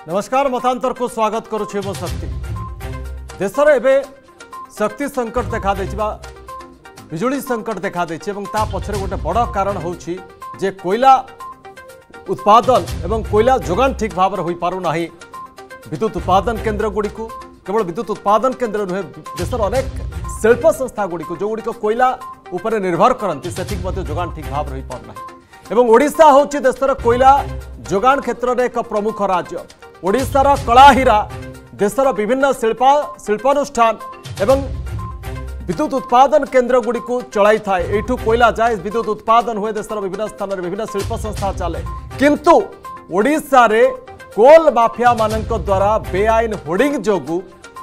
नमस्कार मतांतर को स्वागत करुछे मो शक्ति। देशर एवं शक्ति संकट देखा बिजुली संकट देखा ता पछरे गोटे बड़ कारण होछि जे कोयला उत्पादन एवं कोयला जोगान ठीक भाव में हो पारु नाही। विद्युत उत्पादन केन्द्र गुड़ी को केवल विद्युत उत्पादन केन्द्र नुहे देशर अनेक शिल्प संस्था गुड़ी जो गुड़ी कोयला उपर निर्भर करती से जोगान ठीक भाव में हो पारना। एवं ओडिशा होछि देशर कोयला जोगान क्षेत्र में एक प्रमुख राज्य। ओडिशार कलाहीरा देशर विभिन्न शिल्पानुष्ठान एवं विद्युत उत्पादन केन्द्र गुड़ी को चलाई थाए। एठू कोयला जाए विद्युत उत्पादन हुए देशर विभिन्न स्थान में विभिन्न शिल्प संस्था चले, किंतु ओडिशा रे कोल माफिया मानक द्वारा बेआईन होर्डिंग जोगु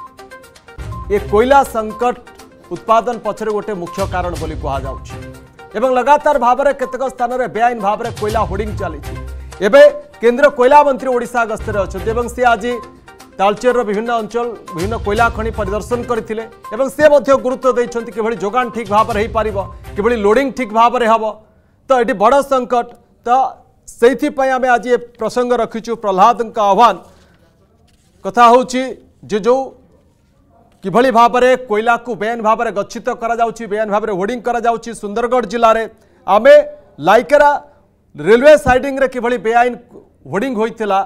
ये कोयला संकट उत्पादन पछरे गोटे मुख्य कारण बोली कहा जाउछि। एवं लगातार भाव में केतक स्थान में बेआईन भाव में कोयला होर्डिंग चली। एबे केंद्र कोयला मंत्री ओडिशा गस्तर अच्छे और सी आज तालचेर विभिन्न अंचल विभिन्न कोयला खनि परिदर्शन करथिले एवं से मध्य गुरुत्व देइछन्ति किभଳି जोगान ठीक भाव में हो पारिबो, किभଳି लोडिंग ठीक भाव में हबो। तो एटी बड़ संकट। तो सेथि पय आमे आज ये प्रसंग रखिछु प्रहलाद का आह्वान कथा होछि जे जो किभଳି भाव में कोयला को बेआईन भाव में गच्छित करा जाउछि, बेआईन भाव में होर्डिंग करा जाउछि। सुंदरगढ़ जिले में आमे लाइकेरा रेलवे साइडिंग रे किभଳି बेआईन होर्डिंग होइथिला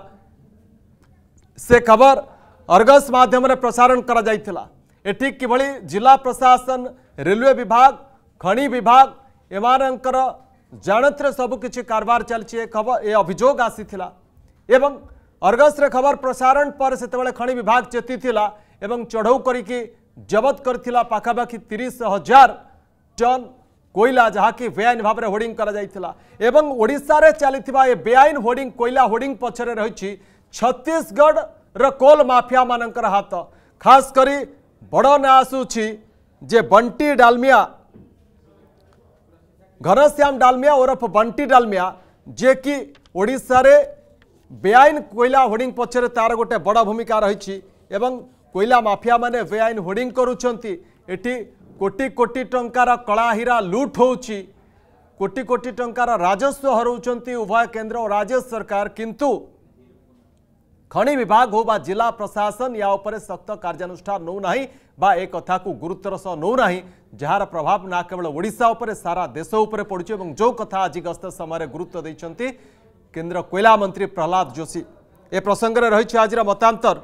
से खबर अर्गस माध्यम रे प्रसारण करा जाइथिला। एठी किभଳି जिला प्रशासन, रेलवे विभाग, खनि विभाग एमानकर जानत्र सब किछि कारबार चलछि खबर ए अभियोग आसीथिला। एवं अर्गस रे खबर प्रसारण पर सेतेबेले खनि विभाग चेतीथिला एवं चढ़ऊ करिकि जबत करथिला पाखापाखि 30,000 टन कोयला जहाँकि बेआईन भाव में होर्डिंग करा जाइथिला। एवं ओडिशा रे चलिथिबा ए बेआईन होर्डिंग कोयला होर्डिंग पछरे रहिछि छत्तीसगढ़ र कोल माफिया मानकर हाथ। खास करी बड़ ना आसुछि जे बंटी डालमिया, घनश्याम डालमिया ओरफ बंटी डालमिया जे कि ओडिशा रे बेआईन कोयला होर्डिंग पछरे तार गोटे बड़ भूमिका रहिछि। एवं कोयला माफिया माने बेआईन होर्डिंग करूछंती। एठी कोटी कोटी टंकार कलाहीरा लुट होउछि, कोटी कोटी टंकार राजस्व हरउछंती उभय केंद्र और राज्य सरकार, किंतु खनि विभाग हो बा जिला प्रशासन या उपरे सख्त कार्यानुष्ठान नौ नाही बा एक कथा को गुरुत्वर सह नौ नाही, जार प्रभाव ना केवल ओडिशा उपरे सारा देश उपरे पड़ुछि। एवं जो कथा आज गस्त समय गुरुत्व दैछंती केंद्र कोयला मंत्री प्रहलाद जोशी ए प्रसंग रे रहिछि आज मतांतर।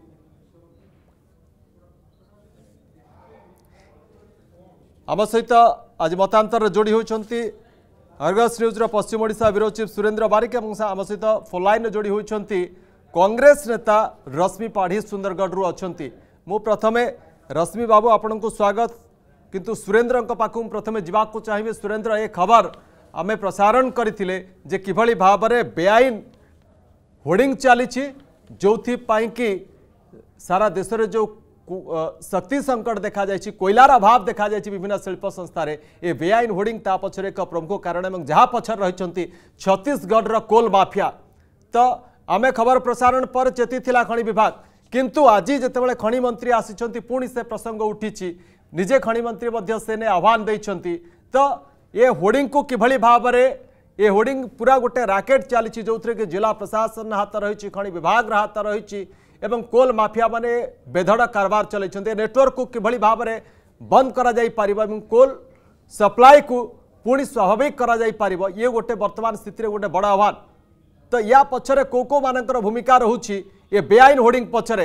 आम सहित आज मतांतर जोड़ी होती अर्गस न्यूज पश्चिम ओडिशा ब्यूरो चीफ सुरेंद्र बारिक आम सहित फोन लाइन जोड़ी होती कांग्रेस नेता रश्मि पाढ़ी सुंदरगढ़ अच्छा। मु प्रथमे रश्मि बाबू आपण को स्वागत, किंतु सुरेंद्र पाखु प्रथमे जावाक चाहिए। सुरेंद्र ये खबर आमे प्रसारण करथिले जे किभଳି भाव में बेआईन होर्डिंग चली जो कि सारा देश में जो शक्ति संकट देखा जायछि, कोयलार अभाव देखा जायछि विभिन्न शिल्प संस्था रे ए बेआईन होर्डिंग ता पछरे एक प्रमुख कारण एवं जहाँ पछर रहिछंती छत्तीसगढ़ कोल माफिया। तो आमे खबर प्रसारण पर चेतीथिला खनि विभाग, किंतु आज जेतेबेले खनि मंत्री आसिछंती पुणी से प्रसंग उठिछि, निजे खनि मंत्री मध्य सेने आह्वान दैछंती। तो ये होर्डिंग को किभଳି भाव में ये होर्डिंग पूरा गोटे राकेट चली जो कि जिला प्रशासन हाथ रही, खनि विभाग हाथ रही एवं कोल माफिया माने बेधड़ कारबार चलते नेटवर्क को किभଳି भाव में बंद करा जाई पारिबो एवं कोल सप्लाई को पुणी स्वाभाविक करा जाई पारिबो, ये गोटे वर्तमान स्थिति गोटे बड़ आह्वान। तो या पछरे को मानकर भूमिका रहुछि ये बेआईन होर्डिंग पछरे?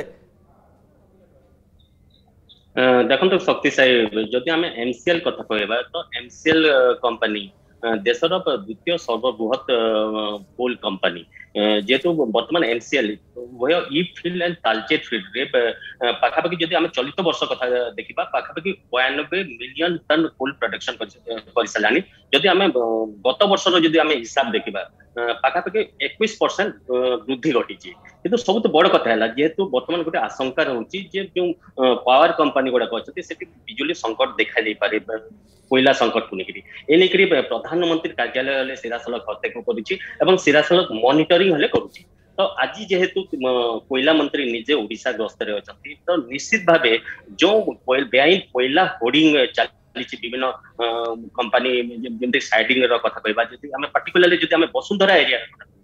देखो शक्तिशाली जदि आम एमसीएल कथा कहबा तो एमसीएल कंपनी देशर द्वितीय सर्वबृहत कोल कंपनी जेहेतु बर्तमान एमसीएल ई फील्ड एंड तालचेर फील्ड रे पाखापाखि जदि आम चलित वर्ष कथा देखा पाखापाखि 92 मिलियन टन कोल प्रोडक्शन कर सारानी। जदि आम गत वर्ष जदि आम हिसाब देखा पाखापाखि 21% वृद्धि घटी। किंतु सब बड़ कथा है जेहेतु बर्तमान गोटे आशंका रोचे जो पावर कंपनी गुड़ाक अच्छे बिजुली संकट देखा जा पारे कोयला संकट को लेकर प्रधानमंत्री कार्यालय सीधासलख हस्तक्षेप कर सीधासलख मॉनिटरिंग हेले करुच्ची। तो आज जेहेतु कोयला मंत्री निजे ओडिशा गस्तर अच्छा, तो निश्चित भाव जो बेआईन कोयला होर्डिंग विभिन्न कंपनी जमी साइडिंग कथा कहवा पर्टिकुलरली वसुंधरा एरिया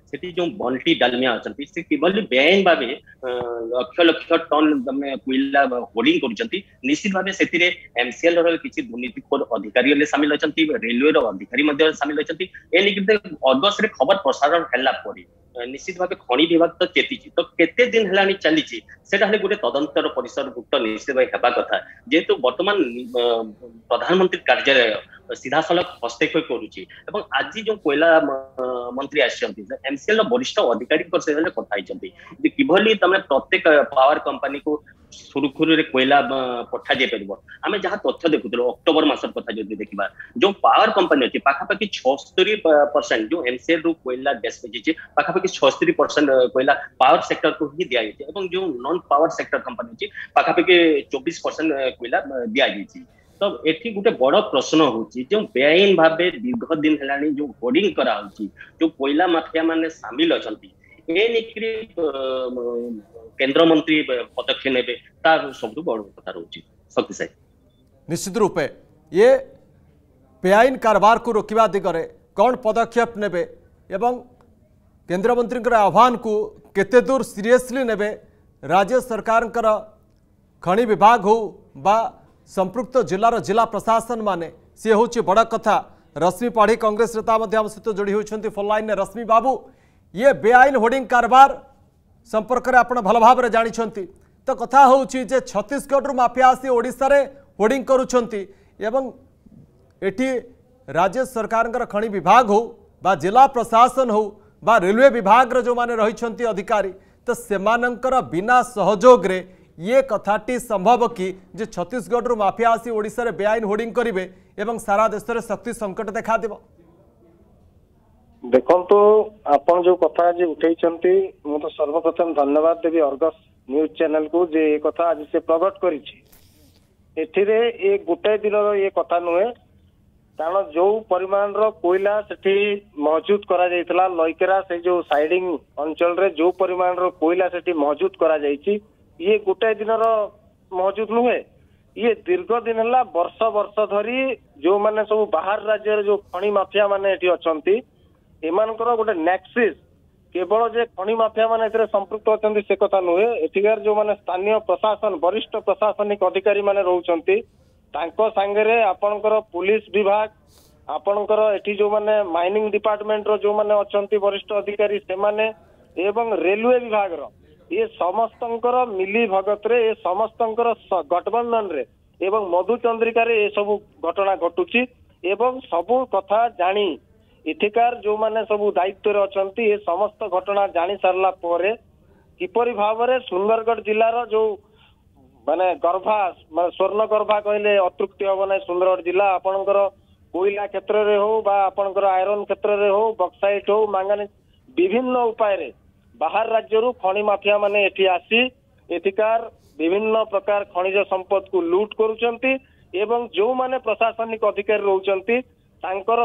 सेठी जो बंटी डालमिया अछंती से किबली बेआईन भाबे लक्ष लक्ष टन तमे कोइला होर्डिंग करूछंती निश्चित भाबे सेतिरे एमसीएल रो किछि दुर्नीतिखोर अधिकारी ले शामिल अछंती रेलवे रो अधिकारी मध्ये शामिल अछंती ए निकिते अगस्त रे खबर प्रसारण हैला परी निश्चित भाबे खणी विभाग तो चेतीची तो केते दिन हेलानी चलीची सेटा हले गुटे तदंतर परिसरभुक्त निश्चित भाई हेबा कथा जेतु वर्तमान प्रधानमंत्री कार्यालय सीधा सलख हस्तक्षेप करूची एवं आज जो कोयला मंत्री आछंती एमसीएल वरिष्ठ अधिकारी को से कथा आइछंती जे किभली तमे प्रत्येक पावर कंपनी को सुरखुरु रे कोयला पठा जे परबो आमे जहा तथ्य देखुतलो अक्टोबर मासर कथा जदि देखिबा जो पावर कंपनी अछि पाखापाखि 76% जो एमसीएल रु कोयला डिस्पैच अछि पाखापाखि 76% कोयला पावर सेक्टर को ही दिया जाय एवं जो नॉन पावर सेक्टर कंपनी अछि पाखापाखि 24% कोयला दिया जाय तो एठी गुटे बड़ प्रश्न होची जो बेआईन भाबे दीर्घ दिन हेलानी जो होर्डिंग करा होची जो कोयला माफिया माने शामिल अछंती ए निकरी केंद्र मंत्री पदक्षेप नेबे ता सबटु बड़ कथा रहउची शक्ति साई निश्चित रूपे ये बेआईन कारबार को रोकवा दिगरे कौन पदक्षेप नेबे एवं केंद्र मंत्री आह्वान को केते दूर सीरियसली नेबे राज्य सरकार खनि विभाग हो बा संपृक्त जिलार जिला प्रशासन माने सी हूँ बड़ कथा रश्मि पाढ़ी कांग्रेस नेता आम सहित जोड़ी होती फोन लाइन रश्मि बाबू ये बेआईन होर्डिंग कारबार संपर्क में आप भल भाव जानते तो कथा हूँ जे छत्तीसगढ़ माफिया आसी ओडिशा रे होर्डिंग करुछंती एवं एठी राज्य सरकार खनि विभाग हो बा जिला प्रशासन हो बा रेलवे विभाग जो माने रहिछंती अधिकारी तो सेमानंकर बिना सहयोग रे ये कथाटी संभव कि जे छत्तीसगढ़ माफिया आसी ओडिशा रे बेआईन होर्डिंग करिवे एवं सारा देश रे शक्ति संकट देखा देबो देखंतु आपण जो कथा जे उठैछंती मु तो सर्वप्रथम धन्यवाद देबी अर्गस न्यूज चैनल को जे ये कथा आज से प्रकट करिछि एथिरे ए गोटे दिन रो ये कथा नुहे कारण जो परिमाण रो कोयला सेठी मौजूद करा जायतला लयकेरा से जो साइडिंग अंचल रे जो परिमाण रो कोयला सेठी मौजूद करा जायछि ये गोटे दिन मौजूद नुहे ये दीर्घ दिन है वर्ष वर्ष धरी जो माने सब बाहर राज्य जो खनि माफिया माने एठी अछंती एमानकर गोटे नेक्सिस केवल जे खनि माफिया माने एथरे संपृक्त अछंती से कथा नुहे एठिकार जो माने स्थानीय प्रशासन वरिष्ठ प्रशासनिक अधिकारी माने रहउछंती तांको संगरे आपनकर पुलिस विभाग आपनकर एठी जो माने माइनिंग डिपार्टमेंट रो जो माने अछंती वरिष्ठ अधिकारी से माने एवं रेलवे विभाग रो ये समस्तंकर मिली भगत रे ये समस्तंकर गठबंधन रे एवं मधुचंद्रिका रे ये सब घटना घटुची एवं सब कथा जानी इथिकार जो माने सब दायित्व रे अछंती ये समस्त घटना जानी सारला परे किपरि भावरे सुंदरगढ़ जिल्लार जो माने गर्भा माने स्वर्ण गर्भा कहले अतृप्ति हो नै सुंदरगढ़ जिला आपनकर कोयला क्षेत्र रे हो बा आपनकर आयरन क्षेत्र रे हो बक्साइट हो मांगानीज विभिन्न उपाय रे बाहर राज्य खनि माफिया माने एठी आसी एथिकार विभिन्न प्रकार खनिज संपद को लूट करुचंती एवं जो माने प्रशासनिक अधिकारी रहउचंती तांकर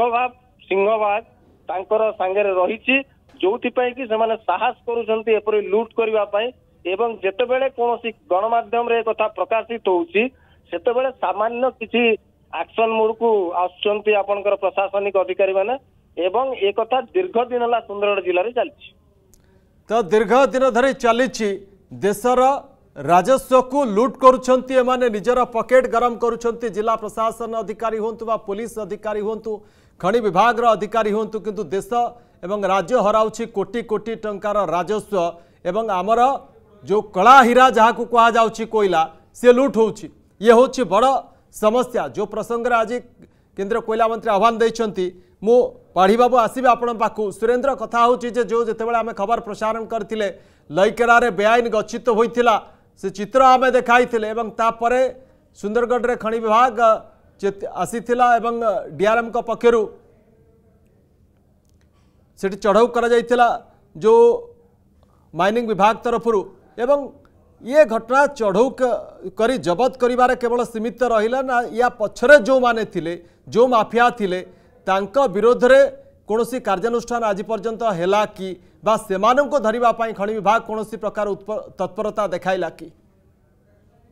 सिंहभाग तांकर संगे रहिछि जोथि पय कि से माने साहस करुचंती एपरि लूट करबा पय एवं जेतेबेले कोनोसी गणमाध्यम रे कथा प्रकाशित होउछि सेतेबेले सामान्य किछि एक्शन मोड को आछंती आपनकर प्रशासनिक अधिकारी माने एवं एक कथा दीर्घ दिन हला सुंदरगढ़ जिल्ला रे चलछि तो दीर्घ दिन धरी चली देशर राजस्व को लूट करुछंती एमाने निजर पकेट गरम करुछंती जिला प्रशासन अधिकारी होंतु बा पुलिस अधिकारी होंतु खनि विभाग रो अधिकारी होंतु किंतु देश एवं राज्य हराउछि कोटी कोटी टंकार राजस्व एवं आमर जो कला हीरा जहाँ को कहा जाउछि कोयला से लूट होउछि ये होछि बड़ समस्या जो प्रसंग रे आज केंद्र कोयला मंत्री आह्वान दैछंती मु पाढ़ी बाबू आसबे आपण पाखु सुरेंद्र कथा होची जे जो जेतेबेले आमे खबर प्रसारण करथिले लयकेरा रे बेआईन गच्छित होइथिला से चित्र आमे देखाइथिले एवं तापरे सुंदरगढ़ रे खनि विभाग आसीथिला एवं डीआरएम को पक्षरु सेठी चढ़ाऊ करा जाइथिला जो माइनिंग विभाग तरफरु एवं ये घटना चढ़ाऊ करी जबत करिबारे केवल सीमित रहिला ना या पछरे जो माने थिले जो माफिया थिले तांका विरोध रे कोनोसी कार्यानुष्ठान आज पर्यंत हेला कि बा सेमानन को धरिबा पई खनि विभाग कोनोसी प्रकार तत्परता देखाइला कि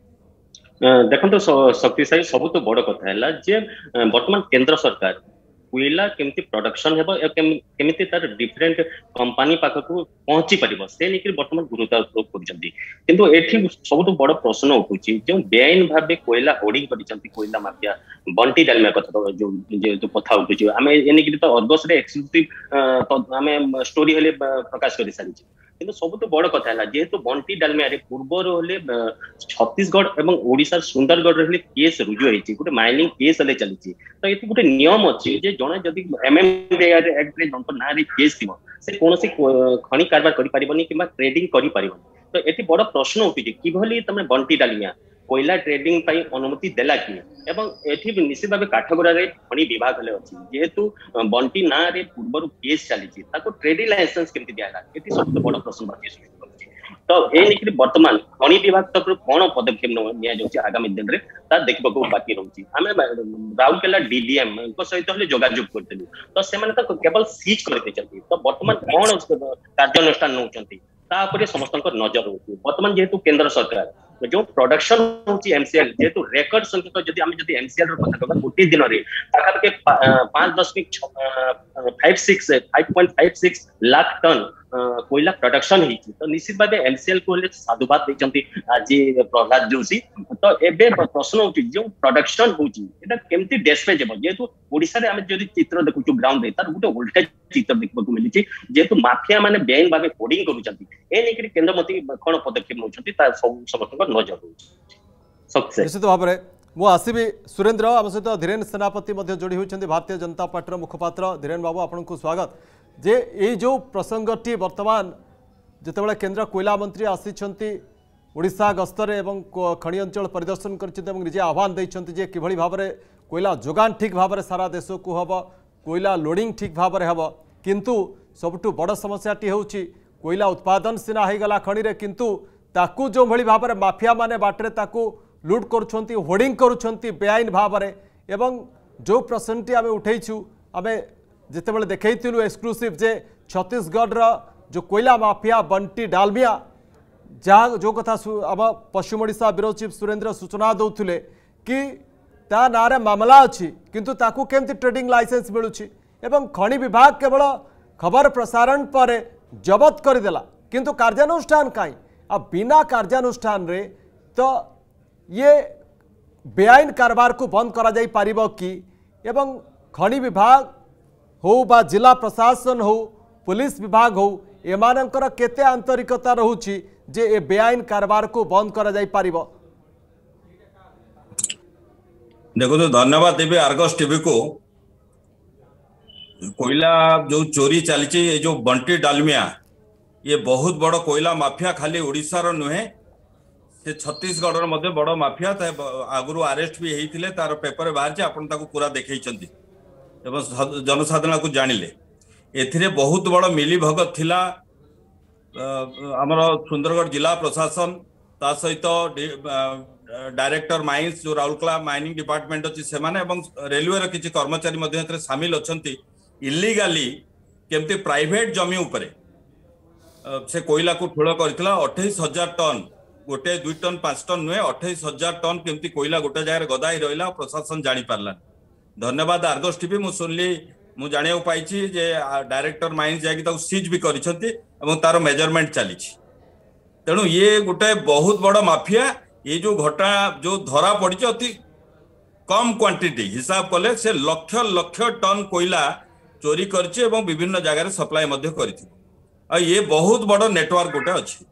देखो शक्तिशाली सब तो बड़ कथा है जे वर्तमान केंद्र सरकार कोयला केमती प्रोडक्शन हेबो केमती तार डिफरेंट कंपनी पाखकु पहुंची परिबो से निकरी वर्तमान गुरुत्वारोप करजंती किंतु एठी सबटु बड़ प्रश्न उठुची जो बेआईन भाबे कोयला होर्डिंग करिसंती कोयला माफिया बंटी डालमा कथा जो कथा उठुची आमे एनिकरी तो अर्गस रे एक्सक्लूसिव आमे स्टोरी हेले प्रकाश करि सारिची किंतु सबटु बड़ कथा है जेहेतु बंटी डालमिया रे पूर्वर होले छत्तीसगढ़ एवं ओडिशा सुंदरगढ़ रे केस रुजु होईची गोटे माइनिंग केस हेले चलीची तो एति गोटे नियम अछि जे जणे जदी एमएमडीआर एक्ट रे जंत ना रे केस थिबो से कोनोसी खनि कारबार करि परिबनी किबा ट्रेडिंग करि परिबनी तो एति बड़ प्रश्न उठिची किभली तमे बंटी डालमिया कोयला ट्रेडिंग पाई अनुमति देला कि एवं एठी निश्चित भाबे काठगोड़ा रे खनि विभाग हेले अछि जेहेतु बंटी ना रे पूर्वर केस चलीची ताको ट्रेडिंग लाइसेंस केमति दियाला एति सबसे बड़ प्रश्न बाकी सृष्टि करछि तो ए निकरी वर्तमान खनि विभाग तक कोन पदक्षेप निया जाउछि आगामी दिन रे ता देखबको बाकी रहउछि हमें राउरकेला डीडीएम को सहित हले जोगाजोग करथिलु तो से माने तो केवल सीज करते चलती तो वर्तमान कोन कार्यानुष्ठान नउचंती ता ऊपर समस्त नजर होती वर्तमान जेहेतु केंद्र सरकार जो प्रोडक्शन होची एमसीएल जेहेतु रेकर्ड संख्यक जदि हम जदि एमसीएल रो कथा कहबा गोटे दिन रे पाखा के 5.56 लाख टन कोयला प्रोडक्शन हिची तो निश्चित भाबे एमसीएल को ले साधुवाद दैचंती आज प्रहलाद जोशी तो एबे प्रश्न होची जो प्रोडक्शन होची एटा केमती डेस्पे जेबो जेहेतु ओडिसा रे हम जदि चित्र देखुछु ग्राउंड रे तार गोटे उल्टा चित्र देखबो मिलिची जेहेतु माफिया माने बेआईन भाबे कोडिंग करूचंती ए नेकरी केंद्र मंत्री कोन पदक्षेप नउचंती ता समस्त नजर होची सक्सेस निश्चित भाव में मु आसबि सुरेंद्र आम सहित धीरेन सेनापति जोड़ी होती भारतीय जनता पार्टी मुखपात्र धीरेन बाबू आपको स्वागत जे ये जो प्रसंगटी वर्तमान जितेबाला केंद्र कोयला मंत्री आसी ओडिशा गस्तरे एवं खनि अंचल परिदर्शन करजे आह्वान देते कि भाव में कोयला जोगान ठीक भाव में सारा देश को हम कोयला लोडिंग ठीक भाव में हम किंतु सबुठु बड़ समस्याटी हूँ कोयला उत्पादन सीना होगला खनि रे किंतु ताकू जो भली भाव में माफिया माने बाटरे ताकू लुट करुछंती होर्डिंग करुछंती बेआईन भाव में एवं जो प्रश्नटी आम उठेचु आम जितेबाला देखु एक्सक्लूसिव जे छत्तीसगढ़ जो कोयला माफिया बंटी डालमिया जहाँ जो कथा आम पश्चिम ओडिशा ब्यूरो चीफ सुरेंद्र सूचना दौले कि ता नारे मामला अच्छी किंतु ताकू केमती ट्रेडिंग लाइसेंस मिलूची एवं खनि विभाग केवल खबर प्रसारण पर जबत करदेला किंतु कार्यानुष्ठान कहीं आ बिना कार्यानुष्ठान रे तो ये बेआईन कारबार को बंद करा जाई पारिबो कि एवं खनि विभाग हो बा जिला प्रशासन हो पुलिस विभाग हो एमानंकर केते आंतरिकता रहूची जे ए बेआईन कारबार को बंद करा जाई पारिबो देखो तो धन्यवाद देवी आर्गस टीवी को कोयला जो चोरी चली जो बंटी डालमिया ये बहुत बड़ कोयला माफिया खाली ओडिशा रो नुहे से छत्तीसगढ़ रो मध्य बड़ माफिया आगुरु अरेस्ट भी होते तार पेपर बाहर आपन ताको पूरा देखैछंती एवं जनसाधारण को जानिले एथिरे बहुत बड़ मिली भगत थिला हमर सुंदरगढ़ जिला प्रशासन ता सहित डायरेक्टर माइंस जो राउरकेला माइनिंग डिपार्टमेंट अच्छी से रेलवे रो किछि कर्मचारी मध्य सामिल अछंती इल्लीगाली केमती प्राइवेट जमी उपरे से कोयला को ठूल कर 28,000 टन गोटे 2 टन 5 टन नुहे 28,000 टन केमती कोयला गोटे जगह गदाई रहा प्रशासन जानी पार्ला धन्यवाद आर्गस टीवी मु सुनली मु जानिया पाई जे डायरेक्टर माइंस जाकि सीज भी करिसंती एवं तार मेजरमेंट चली तेणु ये गोटे बहुत बड़ माफिया ये जो घटना जो धरा पड़ी अति कम क्वांटिटी हिसाब कले से लक्ष लक्ष टन कोयला चोरी करछि एवं विभिन्न जगह सप्लाई मध्य करछि आ ये बहुत बड़ नेटवर्क गोटे अछि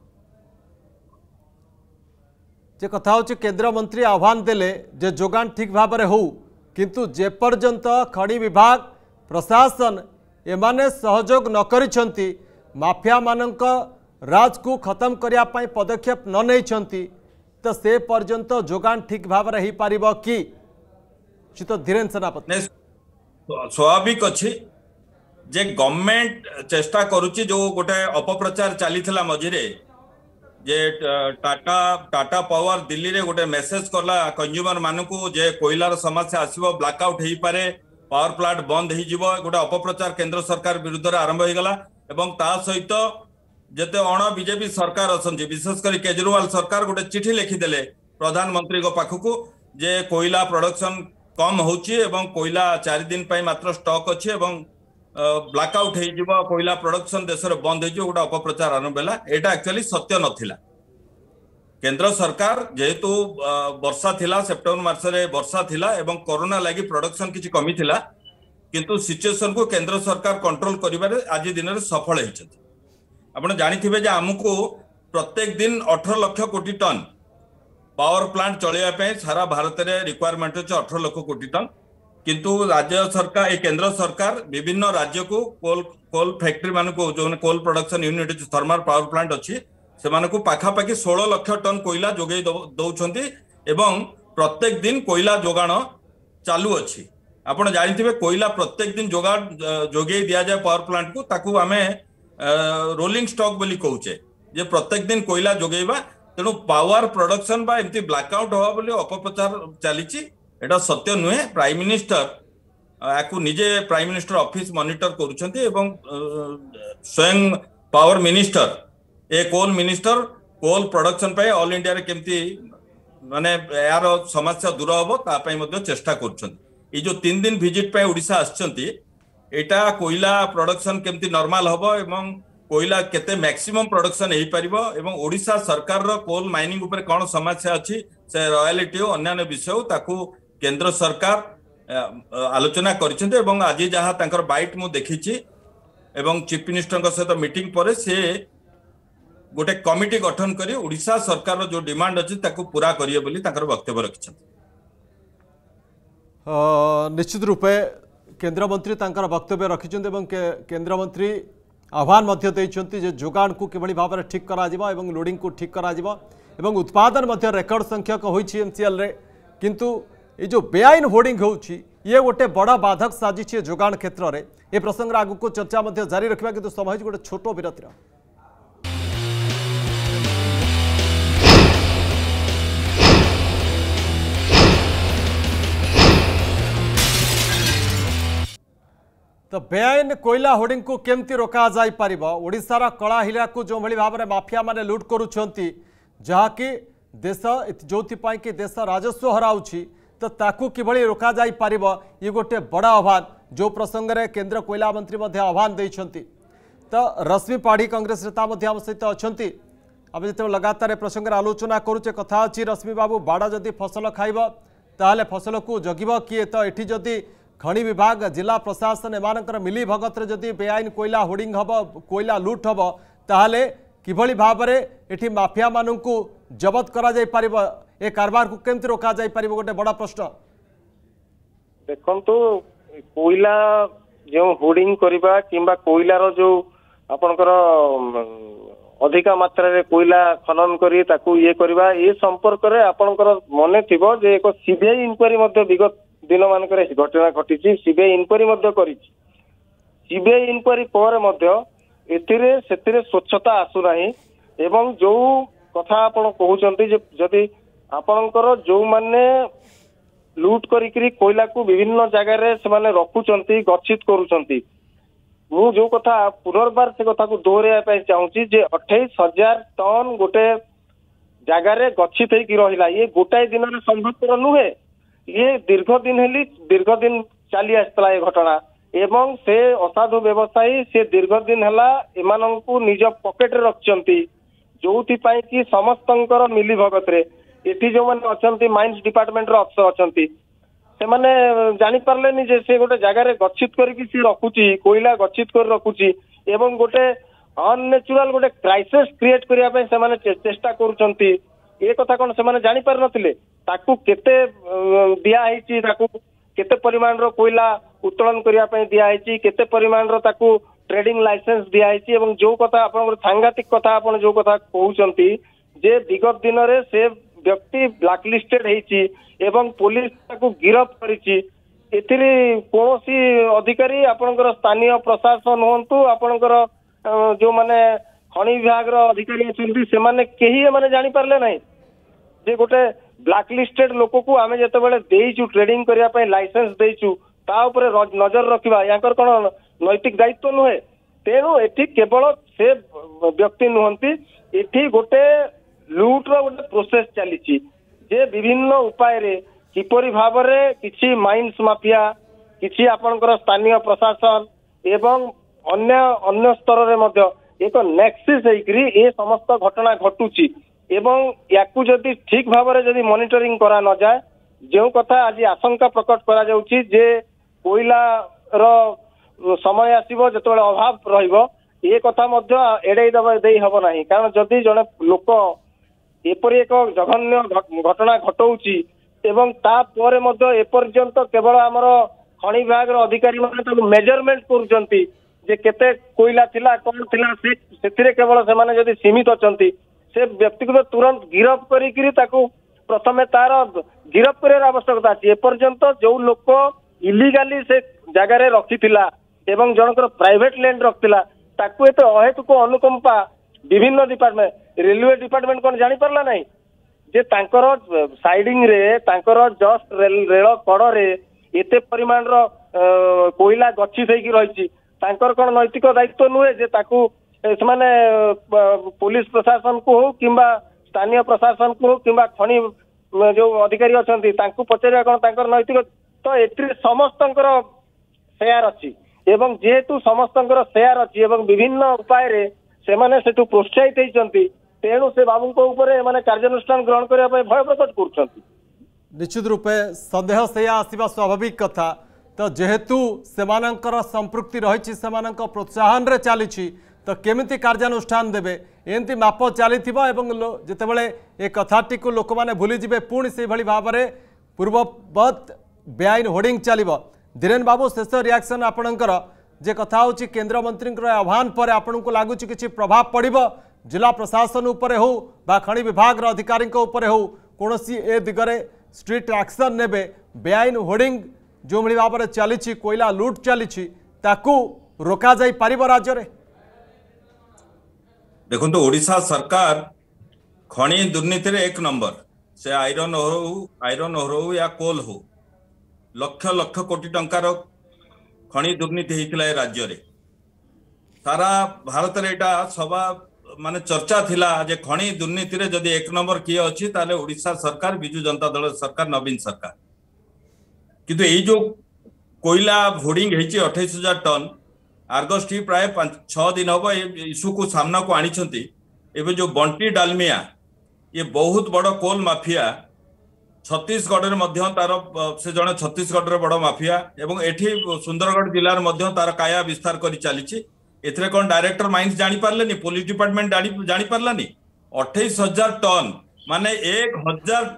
जे कथा होछि केंद्र मंत्री आह्वान देले जे जोगान ठीक भाव में हो किंतु जे पर्यंत खनि विभाग प्रशासन एमाने सहयोग न करिसंती माफिया मानक राज को खत्म करिया पई पदक्षेप न नैछंती तो से पर्यंत जोगान ठीक भाव में हो पारिबो कि चित धीरेन सेनापति स्वाभाविक अच्छी जे गवर्नमेंट चेष्टा करुच्ची जो गोटे अपप्रचार चली मझिरे जे टाटा पावर दिल्ली रे गोटे मेसेज करला कंज्यूमर मानकू जे कोयलार समस्या आसीबो ब्लैकआउट हेई पारे पावर प्लांट बंद हो जिवो गोटे अपप्रचार केंद्र सरकार विरुद्ध आरंभ हो गला एवं ता सहित जेते अण बीजेपी सरकार अछंती विशेषकर केजरीवाल सरकार गोटे चिठी लिखिदेले प्रधानमंत्री को पाखकू जे कोयला प्रोडक्शन कम होची एवं कोयला 4 दिन पई मात्र स्टॉक अछि एवं ब्लैकआउट हे जिवो कोयला प्रोडक्शन देश रे बंद हे जो गोटा अपप्रचार आरंभ होला एटा एक्चुअली सत्य नथिला। केंद्र सरकार जेहेतु वर्षा थिला सेप्टेम्बर मास रे वर्षा थिला एवं कोरोना लागि प्रोडक्शन किछि कमी थिला किंतु सिचुएशन को केंद्र सरकार कंट्रोल करिबारे आज दिन रे सफल हेछथि। आपण जानिथिबे जे हमकु प्रत्येक दिन 18 लाख कोटी टन पावर प्लांट चलैया पे सारा भारत रे रिक्वायरमेंट अछि 18 लाख कोटी टन किंतु राज्य सरकार ए केंद्र सरकार विभिन्न राज्य को कोल फैक्ट्री मान को जो coal production unit thermal power plant अछि से मान को पाखापाखि 16 लाख टन कोयला जोगै दउछंती एवं प्रत्येक दिन कोयला जोगाण चालू अछि। आपण जानिथिबे कोयला प्रत्येक दिन जोगै दिया जाय पावर प्लांट को ताकू आमे रोलिंग स्टॉक बोली कहूचे जे प्रत्येक दिन कोयला जोगैबा तेणु पावर प्रोडक्शन बा एमती ब्लैकआउट होवा बोली अपप्रचार चलीची एटा सत्य नुहे। प्राइम मिनिस्टर याकू निजे प्राइम मिनिस्टर ऑफिस मॉनिटर करूछंती एवं स्वयं पावर मिनिस्टर ए कोल मिनिस्टर कोल प्रोडक्शन पे ऑल इंडिया रे केमती माने यार समस्या दूर होबो ता पई मध्ये चेष्टा करूछंती। ए जो 3 दिन विजिट पे ओडिशा आछंती एटा कोयला प्रोडक्शन केमती नॉर्मल होबो एवं कोयला केते मैक्सिमम प्रोडक्शन हेई परिबो एवं ओडिशा सरकार रो कोल माइनिंग ऊपर कोन समस्या अछि से रॉयल्टी ओ अन्य विषय ताकू केंद्र सरकार आलोचना करिसेंते एवं आज जहाँ तांकर बाइट मु देखिछि एवं चीफ मिनिस्टर को सहित मीटिंग पर से गोटे कमिटी गठन करी ओडिशा सरकार रो जो डिमांड अछि ताकू पूरा करिए बोली तांकर वक्तव्य रखिछन। निश्चित रूपे केंद्र मंत्री तांकर वक्तव्य रखिछन एवं केंद्र मंत्री आह्वान मध्य देइछंती जे जोगान को किभली भाव में ठीक करा जिवो एवं लोडिंग को ठीक करा जिवो एवं उत्पादन मध्य रेकर्ड संख्यक होइछि एमसीएल रे किंतु ये जो बेआईन होर्डिंग होउछि ये गोटे बड़ा बाधक साजिछि जोगान क्षेत्र में। ए प्रसंग आगु को चर्चा मध्य जारी रखिबा किंतु समय गोटे छोटो विरतिर। तो बेआईन कोयला होर्डिंग को केमती रोका जाई परिबो ओडिशार कलाहिला को जो भली भाव में माफिया माने लूट करूछंती जहाँकि देश जोथिपाई कि देश राजस्व हराउछि तो ताकू किभली रोका जाई परिबो ये गोटे बड़ा आह्वान जो प्रसंग में केंद्र कोयला मंत्री मध्य आह्वान देइछंती। तो रश्मि पाढ़ी कांग्रेस नेता मध्य आम सहित अछंती आम जो लगातार प्रसंग में आलोचना करुचे कथा अच्छी रश्मि बाबू बाड़ा जदि फसल खाइब ताहले फसल को जगिब किए तो एठी जदि खनि विभाग जिला प्रशासन एमानकर मिली भगत रे जदि बेआईन कोयला होर्डिंग हब कोयला लूट हब ताहले किभली भाव में एठी माफिया मानू जबत करा जाई परिबो ए कारबार को केमती रोका जाई परिबो गोटे बड़ा प्रश्न। देखंतु कोयला जो होर्डिंग करबा किंबा कोयला रो जो आपनकर अधिका मात्रा रे कोयला खनन करी ताकू ये करबा ए संपर्क रे आपनकर मने थिबो जे एक सीबीआई इंक्वायरी मध्ये विगत दिन मानकर घटना घटी सीबीआई इंक्वायरी मध्ये करिछि। सीबीआई इंक्वायरी पर मध्ये एथिरे सेथिरे स्वच्छता आसु नाही एवं जो कथा आपण कहउचंती जे जदि आपनकर जो माने लूट करी कोयला को विभिन्न जगह रे से माने रखुचंती गच्छित करूचंती मु जो कथा पुनर्बार से कथा को दोहराया पे चाहूची जे 28,000 टन गोटे जगह रे गच्छित हे कि रहिला ये गोटाए दिन रे संभवपर नुहे ये दीर्घ दिन चली आसला ये घटना एवं से असाधु व्यवसायी से दीर्घ दिन हला एमानंकु निज पॉकेट रे रखचंती जोथि पाई कि समस्तंकर मिली भगत रे एठी जो माने अछंती माइंस डिपार्टमेंट रो अफसर अछंती से माने जानि परलेनी जे से गोटे जगह रे गच्छित करके से रखुची कोयला गच्छित कर रखुची एवं गोटे अननेचुरल गोटे क्राइसिस क्रिएट करिया पे से माने चेष्टा करूचंती ए कथा कोन से माने जानि पार नथिले ताकू केते दिया हेची ताकू केते परिमाण रो कोयला उत्तोलन करिया पे दिया हेची केते परिमाण रो ताकू ट्रेडिंग लाइसेंस दिया हेची एवं जो कथा आपण सांघातिक कथा आपण जो कथा कहउचंती जे विगत दिन रे से व्यक्ति ब्लैकलिस्टेड हेची एवं पुलिस ताकू गिरफ्त करिची एथिरे कोनोसी अधिकारी आपनकर स्थानीय प्रशासन होंतु आपनकर जो माने खनि विभाग रो अधिकारी अछंती से माने केही माने जानि परले नाही जे गोटे ब्लैकलिस्टेड लोक को आमे जते बेले देइचु ट्रेडिंग करिया पे लाइसेंस देइचु ता ऊपर नजर रखिबा याकर कोन नैतिक दायित्व नुहे तेणु एठी केवल से व्यक्ति नुहंती एठी गोटे लूट रो गोटे प्रोसेस चलीची जे विभिन्न उपाय रे किपरि भाबरे किछि माइन्स माफिया किछि आपनकर स्थानीय प्रशासन एवं अन्य अन्य स्तर रे मध्य एक नेक्सिस हेकरी ए समस्त घटना घटुची एवं याकू जदि ठीक भाबरे जदि मॉनिटरिंग करा न जाए जो कथा आज आशंका प्रकट करा जाउची जे कोयला रो समय आसीबो जतबेले अभाव रहिबो ए कथा मध्य एडै देई हबो नाही कारण जदि जने लोक एपरि एक जघन्य घटना घटौची एवं ता परे मध्य एपर्यंत केवल हमर खनि विभाग रो अधिकारी माने ताकू मेजरमेंट करूचंती जे केते कोयला थिला कोन थिला सेथिरे केवल से माने जदि सीमित अछंती से व्यक्ति को तुरंत गिरफ करी ताकू प्रथमे तार गिरफ कर आवश्यकता अच्छी एपर्यंत जो लोक इलिगाली से जगार रखिथिला एवं जनकर प्राइवेट लैंड रखिथिला ताकू एते अहेतुक अनुकंपा विभिन्न डिपार्टमेंट रेलवे डिपार्टमेंट कोन जानि परला नाही जे तांकर साइडिंग रे तांकर जस्ट रेल कड़ रे एते परिमाण रो कोयला गछि सैकी रहिछि तांकर कोन नैतिक दायित्व नुहे जे ताकू सेमाने पुलिस प्रशासन को हो किंबा स्थानीय प्रशासन को हो किंबा खनि जो अधिकारी अछंती तांकू पचरिया कोन तांकर नैतिक तो एत्री समस्तंकर शेयर अछि एवं जेहेतु समस्तंकर शेयर अछि एवं विभिन्न उपाय रे सेमाने सेटु प्रोत्साहित हेचंती तेणु से बाबू को ऊपर माने कार्यानुष्ठान ग्रहण करिया पय भय प्रकट करछंती निश्चित रूपे संदेह से आसवा स्वाभाविक कथा तो जेहेतु सेमानंकर संपृक्ति रही सेमानंक प्रोत्साहन रे चली तो केमिति कार्यानुष्ठान देबे एमती माप चली जितेबाला ए कथाटी को लोक मैंने भूली जी पुणी से भाई भाव में पूर्ववत बेआईन होर्डिंग चलो धीरेन बाबू शेष रिएक्शन आपणकर जे कथा हूँ केंद्र मंत्री आह्वान पर आपन को लगुच कि प्रभाव पड़ो जिला प्रशासन उपरे हो बा खनि विभाग अधिकारी उपरे हो कौन सी ए दिगरे स्ट्रिक्ट एक्शन नेबे बेआईन होर्डिंग जो भाई भाव में चली कोयला लुट चली रोका जाई पारिबो राज्य रे देखो ओडिशा सरकार खनि दुर्नीति रे एक नंबर से आयरन हो या कोल हो लक्ष लक्ष कोटी टंकार खनि दुर्नीति होता राज्य रे सारा भारत रे एटा सभा माने चर्चा थिला जे खनि दुर्नीति रे जदि एक नंबर किए अछि ताले ओडिशा सरकार बिजू जनता दल सरकार नवीन सरकार किंतु एई जो कोयला होर्डिंग हेची 28,000 टन आर्गस्ट प्राय 6 दिन हम इश्यू को सामना को आनी एवं जो बंटी डालमिया ये बहुत बड़ कोल माफिया छत्तीसगढ़ तार से जड़े छत्तीसगढ़ बड़ माफिया एवं एठी सुंदरगढ़ जिलार तार काया विस्तार कर चली एथरे कौन डायरेक्टर माइंस जानी पारलेनी पुलिस डिपार्टमेंट जानी पारलानी 28,000 टन माने 1,000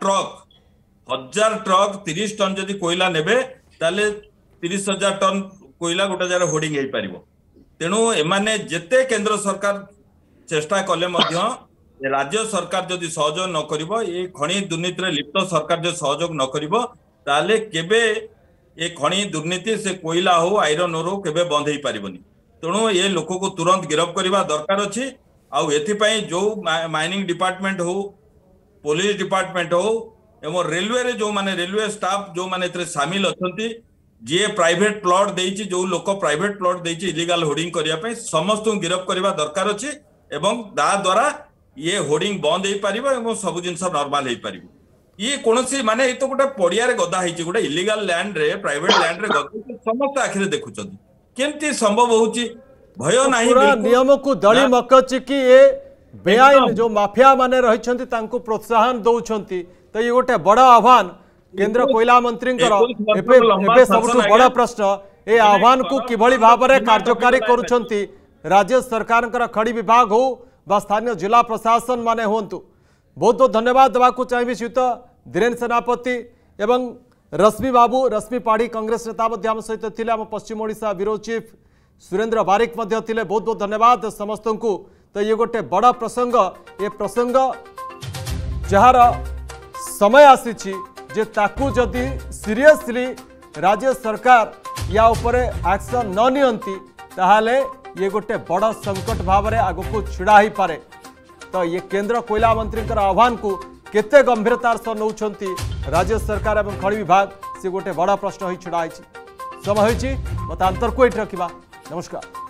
ट्रक 30 टन जदि कोयला नेबे ताले 30,000 टन कोयला गोटे जगह होर्डिंग हो पार तेणु एमाने जेते केंद्र सरकार चेष्टा कले राज्य सरकार जदि सहयोग न करिवो ये खनि दुर्नीति रे लिप्त सरकार जो सहयोग न करिवो ताले केबे ये खनि दुर्नीति से कोयला हो आयरन हो केबे बंद हो पारिबनी तेणु ये लोक को तुरंत गिरफ्त करवा दरकार अछि आउ एथिपाई जो माइनिंग डिपार्टमेंट हो पुलिस डिपार्टमेंट हो एवं रेलवे रे जो माने रेलवे स्टाफ जो माने एथरे शामिल अछंती जे प्राइवेट प्लॉट देइछि जो लोक प्राइवेट प्लॉट देइछि इलीगल होर्डिंग करिया पई समस्त गिरफ्त करवा दरकार अछि एवं दा द्वारा ये होर्डिंग बंद हो पारिबो एवं सब जिनस नॉर्मल हो पारिबो ये कोनसी माने ए तो गोटे पड़िया रे गदा हिची गोटे इलीगल लैंड रे प्राइवेट लैंड रे गदा समस्त आखिरे देखुचंती केमती संभव होउची भय नाही पूरा नियम को दली मकची कि ए बेआईन जो माफिया माने रहिछंती तांको प्रोत्साहन दउछंती तो ये गोटे बड़ आह्वान केंद्र कोयला मंत्री सब बड़ प्रश्न ए आह्वान को किभली भाव में कार्यकारी करुछंती राज्य सरकार खनि विभाग हो बा स्थानीय जिला प्रशासन माने होंतु बहुत बहुत धन्यवाद देवा चाहिए श्रीयुत धीरेन सेनापति एवं रश्मि बाबू रश्मि पाढ़ी कांग्रेस नेता आम सहित थे आम पश्चिम ओडिशा ब्यूरो चीफ सुरेंद्र बारिक थे बहुत बहुत धन्यवाद समस्त को तो ये गोटे बड़ प्रसंग ये प्रसंग जार समय आसी जे ताकू जदि सीरियसली राज्य सरकार या उपरे एक्शन न नियंती ताहाले ये गोटे बड़ संकट भाव में आग को छिड़ा ही पारे तो ये केंद्र कोयला मंत्री आह्वान को केते गंभीरतार सह नौछंती राज्य सरकार एवं खनि विभाग से गोटे बड़ा प्रश्न ही छिड़ा समय मत अंतर को रखा नमस्कार।